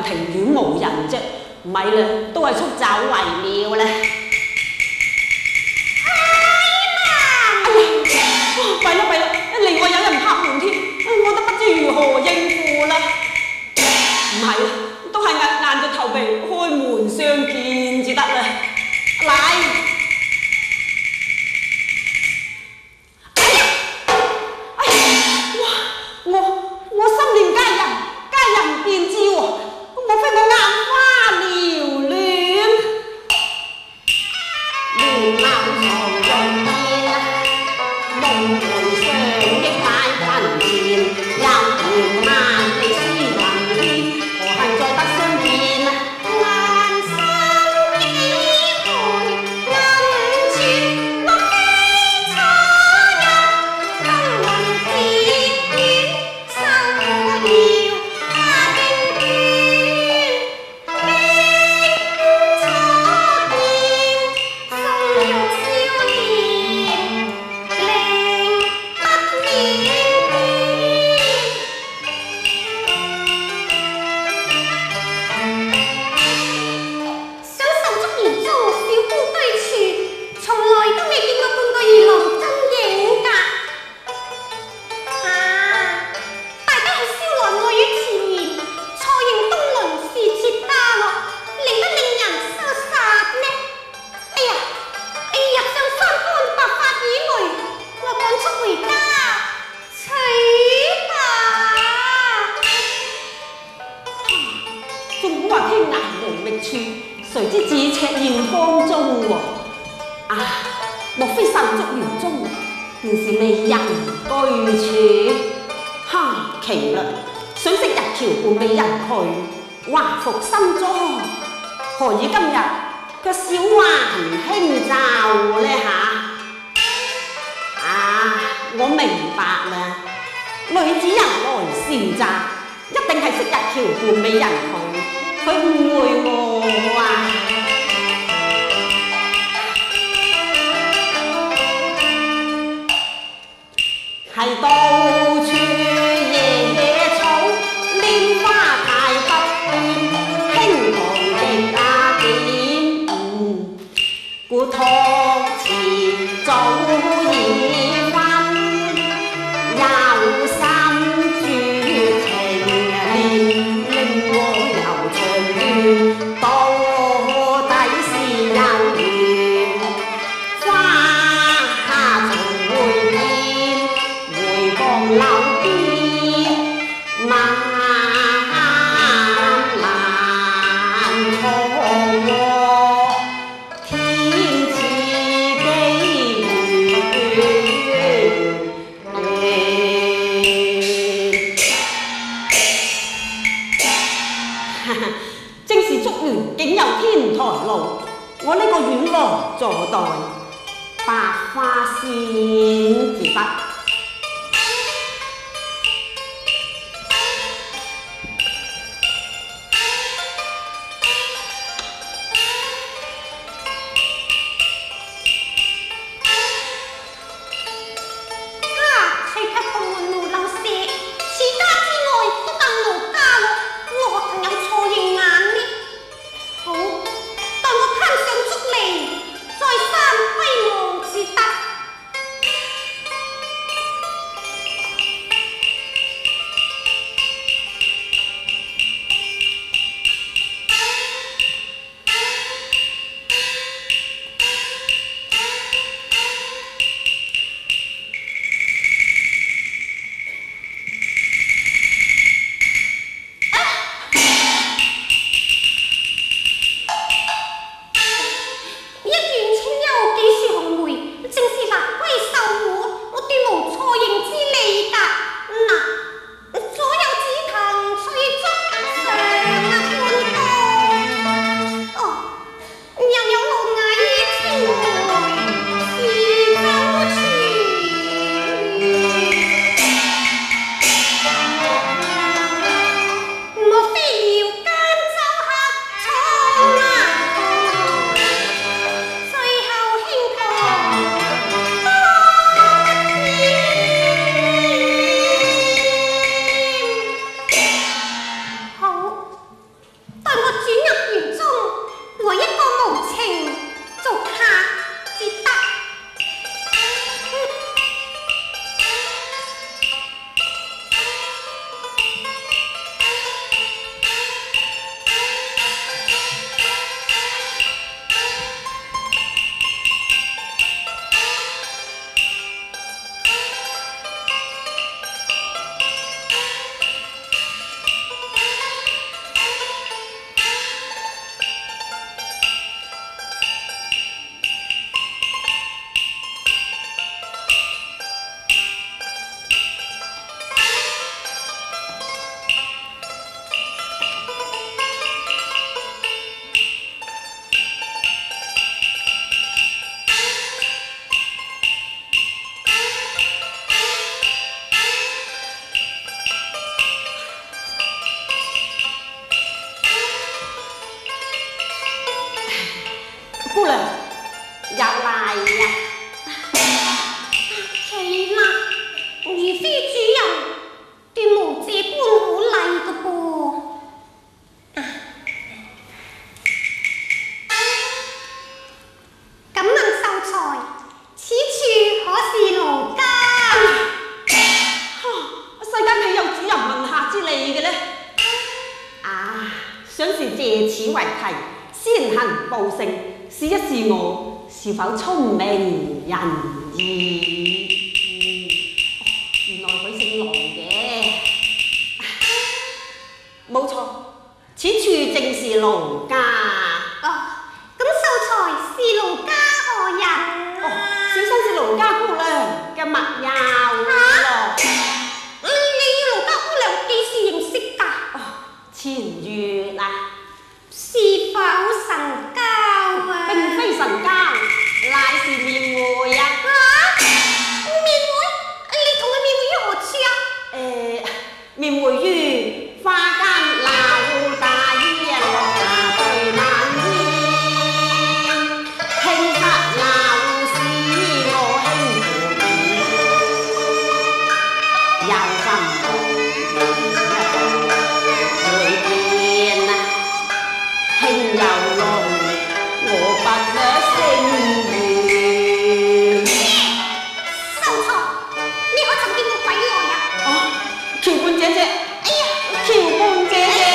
庭院無人啫，咪啦，都係出走為妙啦。弊啦弊啦，另外有人拍門添，我都不知如何應付啦。唔係啦，都係硬着頭皮開門相見至得啦。嚟！哎呀！哇！我心念佳人便知喎，莫非我眼花繚亂？亂貓藏用煙，夢回上億買群前，又嫌萬里斯文軒，何幸再得相見？難生幾回銀泉，我非初入金雲鐵院，收了他經卷，經初見，鬆玉少年，令不免想受足園中小姑堆處，從來都未見過半個二郎真影㗎。大家係燒來愛語前言，錯認東鄰是妾家樂，令得令人羞殺呢。哎呀，上山看白髮以來，我趕速回家取吧。仲估話天涯無覓處，誰知咫尺現江中喎。莫非受足園中便是美人居處？奇嘞！想昔日橋畔美人去，華服新裝，何以今日卻小還輕奏呢我明白啦，女子人來善詐，一定係昔日橋畔美人佢誤會我啊！係到處野草，蓮花太不斷，輕狂極點。故託詞早已分，有心絕情念，令我又長斷，到底是有緣。花從會見，回望柳邊，漫漫錯過，天賜機緣。正是竹園竟有天台路，我呢個院郎坐待百花仙自不。隨卻同門無漏射，此家之外都更無家樂，我何曾有錯認眼呢？好，待我攤上竹籬，再三揮舞至得。 姑娘又嚟呀！ 奇啦，如非主人，斷無這般好禮嘅噃。敢問秀才，此處可是奴家？ 世間豈有主人問下之理嘅呢？啊，想是借此為題，先行報勝，試一試我是否聰明仁義。原來佢姓盧嘅，冇錯，此處正是盧家。 哦，咁秀才是盧家何人啊？ 哦，小生是盧家姑娘嘅密友咯。 你盧家姑娘幾時認識㗎？ 哦，前月啊。 是否神交啊？ 並非神交，乃是面會啊！ 面會？你同佢面會於何處啊？ 面會於花間柳大衣啊，落下對晚煙，輕拍柳絲我輕撫，有分每見啊，輕又濃，我不得勝緣。 秀才，你可曾見過鬼來啊？ 哦，橋伴姐姐， 哎呀， 橋伴姐姐。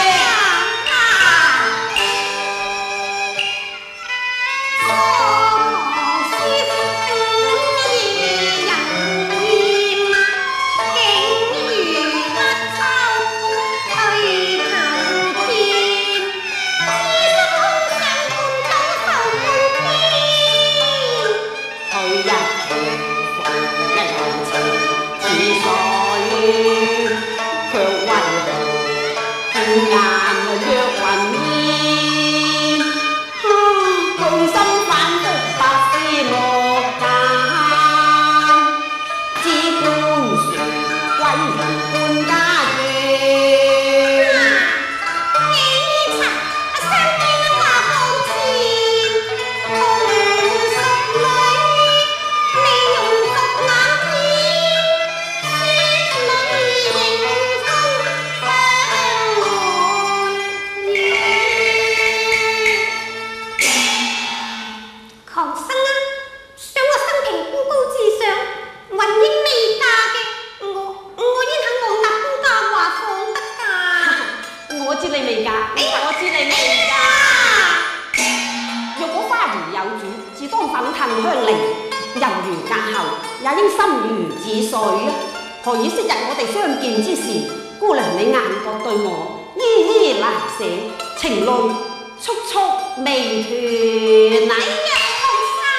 何以昔日我哋相見之時，姑娘你眼角對我依依難捨，情淚速速未斷啊！ 哎呀，學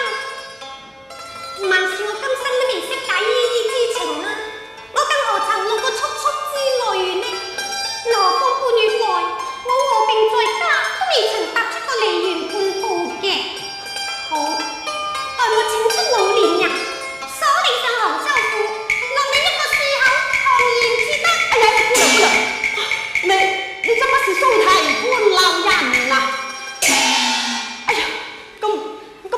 生，萬事我今生都未識解依依之情啊！我更何曾露過速速之淚呢？何況半月內，我臥病在家，都未曾踏出個梨園半步嘅。好，待我請出老年人，鎖你上杭州府。 你怎麼是蘇提官留人啊？哎呀，咁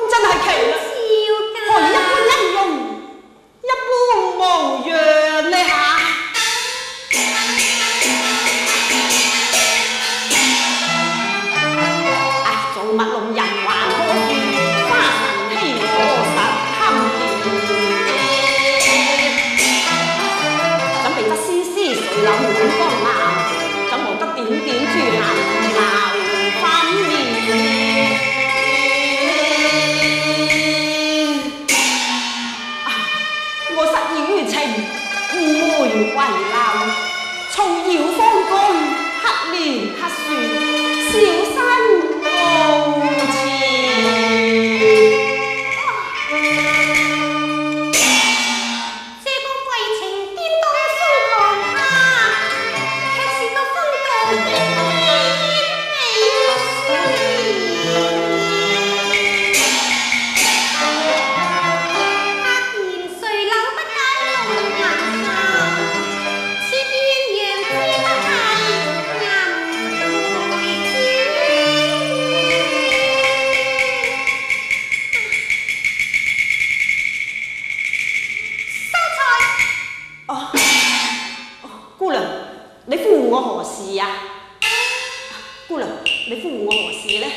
你呼我何事呢？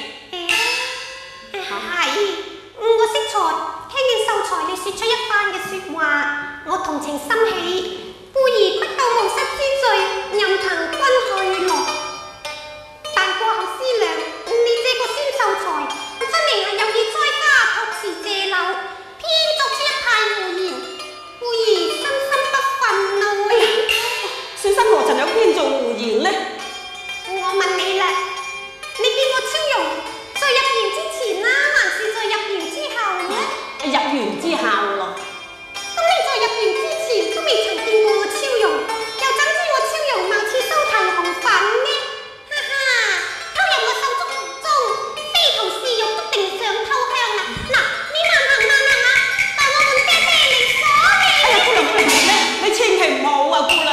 係，我識才，聽見秀才你說出一番嘅説話，我同情心起，故而不夠無失之罪，任憑君去落。但過後思量，你這個孫秀才，分明係有意栽花託詞借柳，偏作出一派胡言，故而深深不忿咯。 小生何曾有偏做胡言呢？ 我問你啦，你見過超容在入園之前啦，還是在入園之後呢？ 入園之後咯。 咁你在入園之前都未曾見過我超容，又怎知我超容貌似收提紅粉呢？哈哈，偷入我手足中，非同是肉，都定上偷香啦！嗱，你慢行啊，但我們爹爹嚟鎖你。 哎呀，姑娘，你千祈唔好啊，姑娘。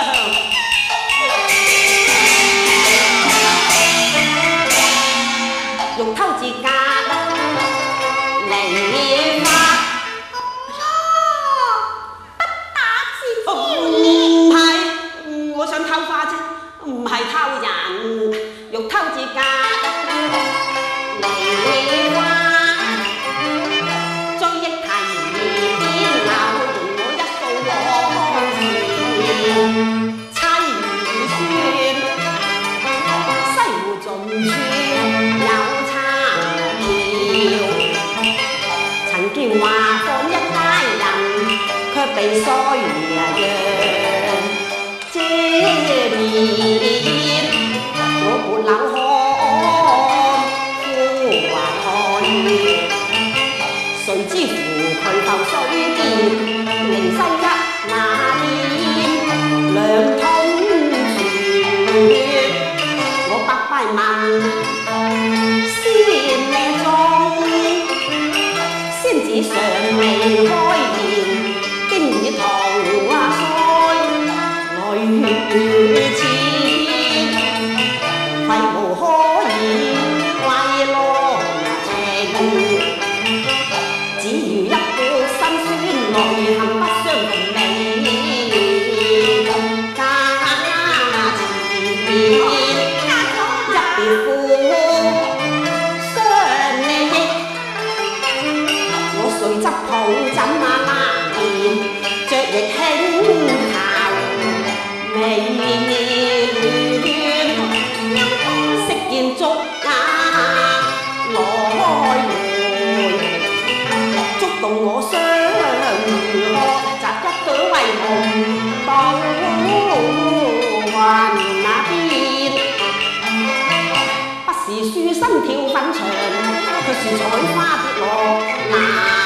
用偷自家嚟花。 不打自招唔係，我想偷花啫，唔係偷人。用偷自家嚟花，追憶提點流，容我一數往事。妻如孫，西湖仲村有曾見話放一家人，卻被衰讓遮面。我沒柳看呼華台，誰知乎渠頭水電，靈西一那邊兩通傳。我百拜問先咩中？仙子尚未開言，經已桃花腮淚千，愧無可以為羅情，只如一股辛酸淚，恨不相同味，家前一別負傷利益。誰執抱枕啊連，着亦輕頭未亂，惜見足眼來回，觸動我雙殼，摘一朵為紅到雲那邊。不是書生跳粉牆，卻是採花跌落南。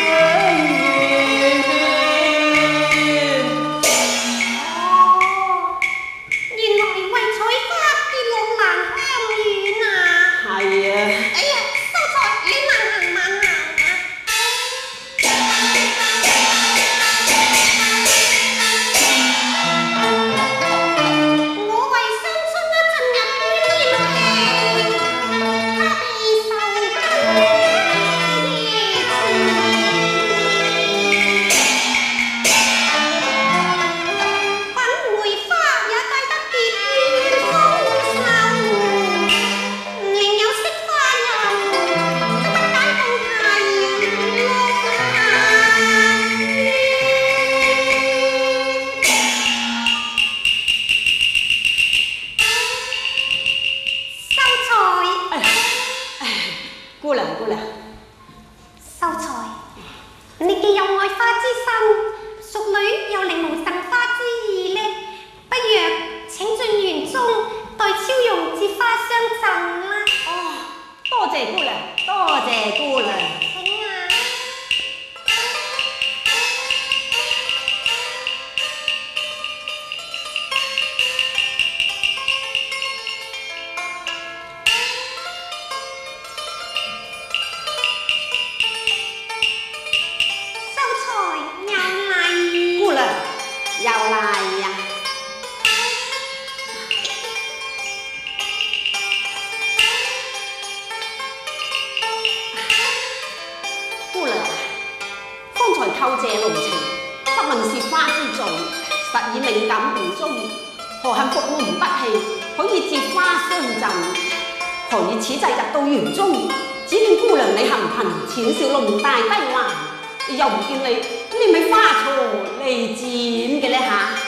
透謝濃情，不問是花之罪，實以命感無蹤。何幸服務唔不棄，可以接花相贈， 何以此際入到園中，只見姑娘你含貧淺笑龍大低環，又唔見你咪花鋤利剪嘅呢嚇？